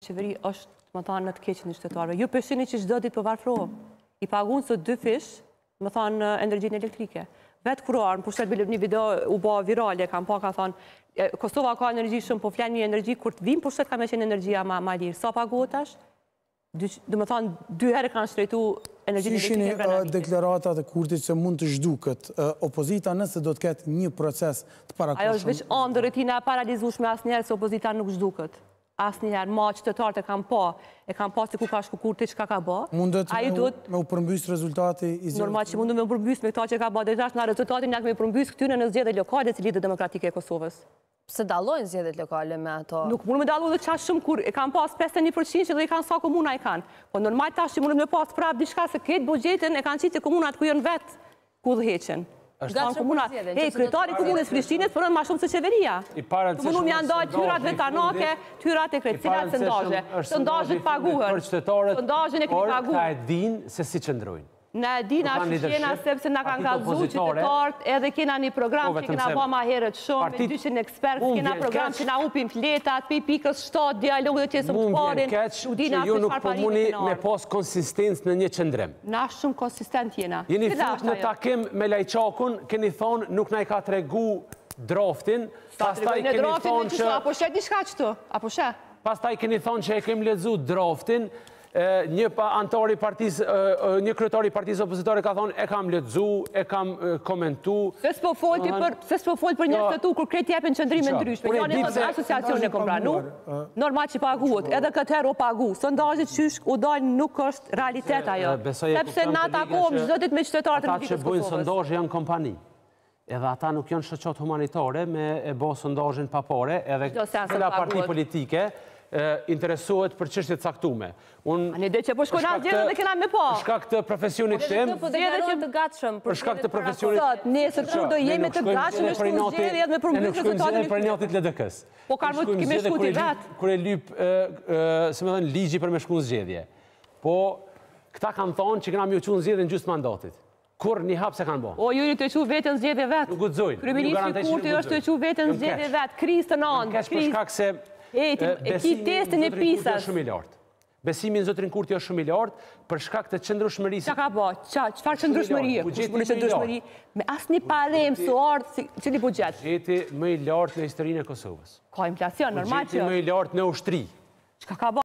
qeveri është, më thonë, në të keqen e qytetarëve. Ju peshini që çdo ditë po varfrohem. I paguën sot 2 fish, më thonë, energjinë elektrike. Vetë kurorë, në pushtet një video u bë virale, kam pa ka thonë, Kosova ka energji shumë, po flenë një energji, kur të vim pushtet ka me qenë energjia ma lirë. Sa paguët është? Dhe më thonë, 2 herë kanë shtrejtu energjinë elektrike. Si shini deklaratat e Kurtit që mund të zhdukët opozita nëse do të ketë një proces të parakoshëm? Ajo është veç ëndër e tina paralizueshme asnjëherë se opozita nuk zhduket. Asnjëherë, ma qytetarët e kam pa se ku ka shku Kurti, çka ka bë. Mundet me u përmbys rezultati i zgjedhjeve? Normal që mundu me u përmbys me këta që ka bë, dhe tash na rezultatin ja kemi përmbys këtyre në zgjedhjet lokale të Lidhjes Demokratike e Kosovës. Pse dallojnë zgjedhjet lokale me ato? Nuk mund me dallu dhe qash shumë kur e kanë pas 51% që dhe i kanë sa komuna i kanë. Po normal tash që mundet me pas prap diçka se këtë buxhetin e kanë qitë komunat ku janë vetë ku udhëheqen. Kryetari komunës Prishtinës përën ma shumë se qeveria. Komunum janë dojë tyrat vetanake, tyrat e krecilat sëndazhe. Sëndazhet paguhen. Sëndazhen e këni paguhen. Por ka e din se si qëndrojnë. Në e din ashtë qena sepse në kanë kalzu qytetarët edhe kena një program që kena ba ma herët shumë, me 200 ekspert, kena program që na upim fletat, pikës 7, dialogu dhe që së më të parin, u dina që ju nuk po muni me pas konsistencë në një qëndrim. Na shumë konsistent jena. Jeni fut në takim me Lajçakun, keni thonë nuk na i ka tregu draftin, pastaj keni thonë që... Apo shet një shka qëtu, apo shet? Pastaj keni thonë që e kemi lexuar draftin, një kryetari partisë opozitore ka thonë e kam lexuar, e kam komentuar. Se s'po fol për një statu kur kreti jepin qëndrime ndryshme. Janë edhe asociacione e kompranu. Normal që paguhet, edhe këtë herë u pagu. Sondazhet qysh u dalë nuk është realitet ajo. Sepse na takohem çdo ditë me qytetarët e Republikës Kosovës. Ata që bëjnë sondazhe janë kompani. Edhe ata nuk janë shoqat humanitare me e bë sondazhin pa pare, edhe këta parti politike interesohet për çështje të caktuara. Ani dhe që po shkojnë asgjë dhe kena me pa. Për shkak të profesionit tim, për shkak të profesionit. Nesër kur do jemi të gatshëm me shkruajmë zgjedhje dhe me përmbysje rezultatin për natit LDK-s. Po kanë më kemi shkuti vet. Kur e lyp, si më thënë, ligji për me shkruar zgjedhje. Po këta kanë thonë që kena më uqun zgjedhje në gjysmë mandatit. Kur një hap se kanë bë. O ju të çu veten zgjedhje vet. Nuk guxojnë. Kryeministri Kurti është të çu veten zgjedhje vet. Krizë të nënt. Për shkak se besimi në zotrin Kurti është shumë i lartë për shkak të qëndrueshmërisë. Çka ka bë? Çfarë qëndrueshmëri? Qëndrueshmëri me asnjë parë mësuar cili buxhet. Buxheti më i lartë në historinë e Kosovës. Ka inflacion normal që. Buxheti më i lartë në ushtri. Çka ka bë?